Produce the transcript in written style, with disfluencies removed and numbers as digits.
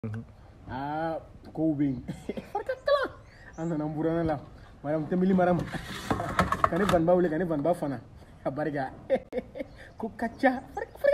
Ah, ko bin. Farka kala. Anda namburana la. Mariam temili Mariam. Kani ban ba wule kani ban ba fana. Abariga. Ko kacha.